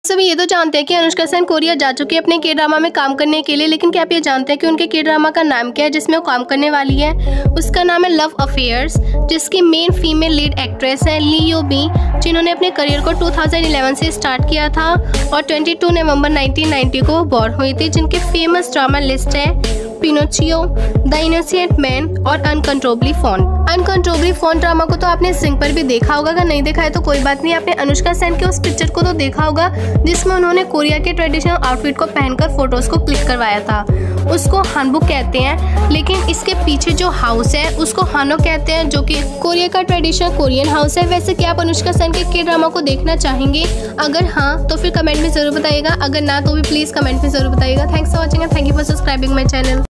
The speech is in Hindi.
सभी ये तो जानते हैं कि अनुष्का सेन कोरिया जा चुकी है अपने के ड्रामा में काम करने के लिए, लेकिन क्या आप ये जानते हैं कि उनके के ड्रामा का नाम क्या है जिसमें वो काम करने वाली है? उसका नाम है लव अफेयर्स, जिसकी मेन फीमेल लीड एक्ट्रेस है ली यो बी, जिन्होंने अपने करियर को 2011 से स्टार्ट किया था और 22 नवंबर 1990 को बॉर्न हुई थी। जिनके फेमस ड्रामा लिस्ट है पिनोचियो, द इनोसेंट मैन और uncontrollably fond. Uncontrollably fond drama को तो आपने जिंग पर भी देखा होगा, अगर नहीं देखा है तो कोई बात नहीं, आपने अनुष्का सेन के उस पिक्चर को तो देखा होगा जिसमें उन्होंने कोरिया के ट्रेडिशनल आउटफिट को पहनकर फोटोज को क्लिक करवाया था। उसको हानबुक कहते हैं, लेकिन इसके पीछे जो हाउस है उसको हानो कहते हैं, जो कि कोरिया का ट्रेडिशनल कोरियन हाउस है। वैसे क्या आप अनुष्का सेन के ड्रामा को देखना चाहेंगे? अगर हाँ तो फिर कमेंट में जरूर बताइएगा, अगर ना तो भी प्लीज कमेंट में जरूर बताइएगा। Thanks for watching and thank you for subscribing my channel.